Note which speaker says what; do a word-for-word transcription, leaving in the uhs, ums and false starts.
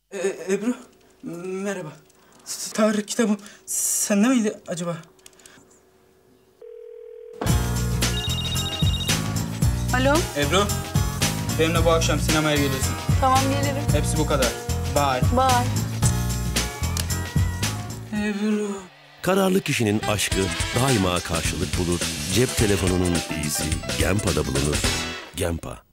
Speaker 1: E, Ebru, merhaba. Tarih kitabım sende miydi acaba?
Speaker 2: Alo.
Speaker 1: Ebru, benimle bu akşam sinemaya geliyorsun.
Speaker 2: Tamam, gelirim.
Speaker 1: Hepsi bu kadar. Bye.
Speaker 2: Bye.
Speaker 1: Ebru.
Speaker 3: Kararlı kişinin aşkı daima karşılık bulur. Cep telefonunun iyisi GENPA'da bulunur. GENPA.